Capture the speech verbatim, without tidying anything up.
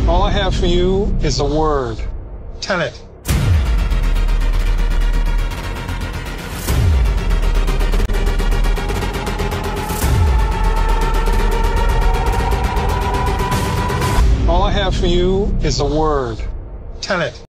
All I have for you is a word. Tell it. All I have for you is a word. Tell it.